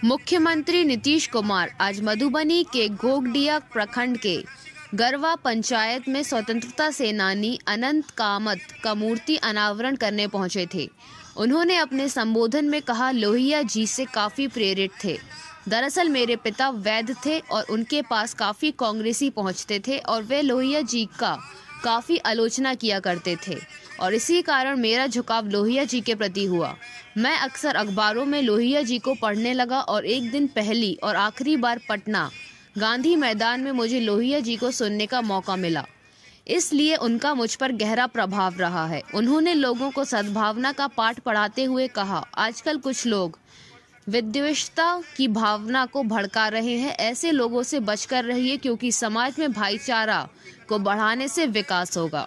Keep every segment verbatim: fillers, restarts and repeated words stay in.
मुख्यमंत्री नीतीश कुमार आज मधुबनी के घोघडिया प्रखंड के गरवा पंचायत में स्वतंत्रता सेनानी अनंत कामत का मूर्ति अनावरण करने पहुंचे थे। उन्होंने अपने संबोधन में कहा, लोहिया जी से काफ़ी प्रेरित थे। दरअसल मेरे पिता वैद्य थे और उनके पास काफ़ी कांग्रेसी पहुंचते थे और वे लोहिया जी का काफ़ी आलोचना किया करते थे और इसी कारण मेरा झुकाव लोहिया जी के प्रति हुआ। मैं अक्सर अखबारों में लोहिया जी को पढ़ने लगा और एक दिन पहली और आखिरी बार पटना गांधी मैदान में मुझे लोहिया जी को सुनने का मौका मिला, इसलिए उनका मुझ पर गहरा प्रभाव रहा है। उन्होंने लोगों को सद्भावना का पाठ पढ़ाते हुए कहा, आजकल कुछ लोग विद्वेषता की भावना को भड़का रहे हैं। ऐसे लोगों से बचकर रहिए क्योंकि समाज में भाईचारा को बढ़ाने से विकास होगा।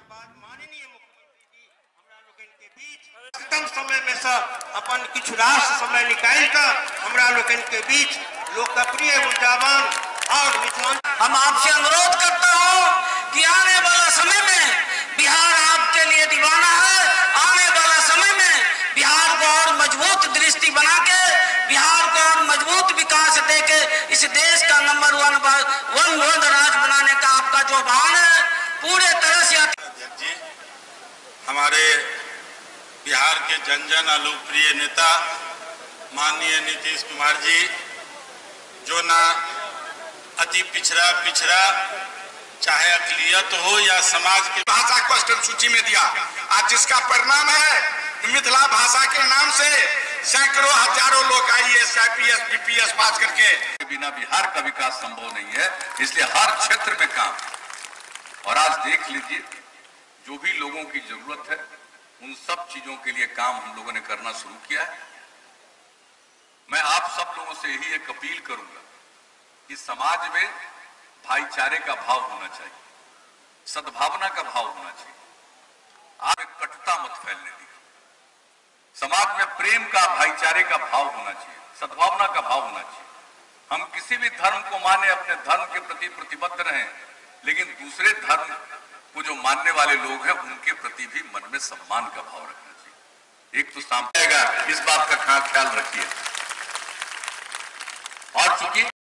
समय में से अपन कुछ राष्ट्र समय निकाल कर हमरा लोगन के बीच लोकप्रिय ऊर्जावान और हम आपसे अनुरोध करता हूं कि आने वाला समय में बिहार आपके लिए दीवाना है। आने वाला समय में बिहार को और मजबूत दृष्टि बना के बिहार को और मजबूत विकास देके इस देश का नंबर वन वन वन राज बनाने का आपका जो भान है पूरे तरह से। हमारे बिहार के जन जन लोकप्रिय नेता माननीय नीतीश कुमार जी, जो ना अति पिछड़ा पिछड़ा चाहे अकलियत हो या समाज की भाषा को अष्टम सूची में दिया, आज जिसका परिणाम है मिथिला भाषा के नाम से सैकड़ों हजारों लोग I S I P S B P S पास करके बिना बिहार का विकास संभव नहीं है। इसलिए हर क्षेत्र में काम। और आज देख लीजिए, जो भी लोगों की जरूरत है उन सब चीजों के लिए काम हम लोगों ने करना शुरू किया है। मैं आप सब लोगों से यही एक अपील करूंगा कि समाज में भाईचारे का भाव होना चाहिए, सद्भावना का भाव होना चाहिए। आप एक कटुता मत फैलने दी। समाज में प्रेम का, भाईचारे का भाव होना चाहिए, सद्भावना का भाव होना चाहिए। हम किसी भी धर्म को माने, अपने धर्म के प्रति प्रतिबद्ध रहें, लेकिन दूसरे धर्म को जो मानने वाले लोग हैं उनके प्रति भी मन में सम्मान का भाव रखना चाहिए। एक तो सामने आएगा, इस बात का ख्याल रखिए। और चूंकि